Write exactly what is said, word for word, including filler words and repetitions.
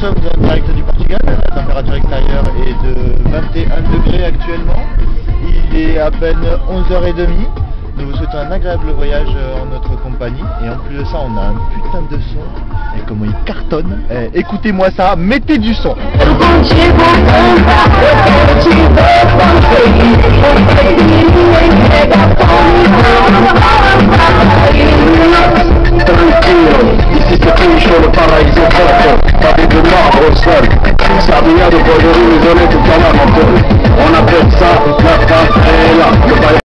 sommes en direct du Portugal, la température extérieure est de vingt et un degrés actuellement, il est à peine onze heures trente. Nous vous souhaitons un agréable voyage en notre compagnie et en plus de ça on a un putain de son, et comment il cartonne, eh, écoutez-moi ça, mettez du son. Tranquilo,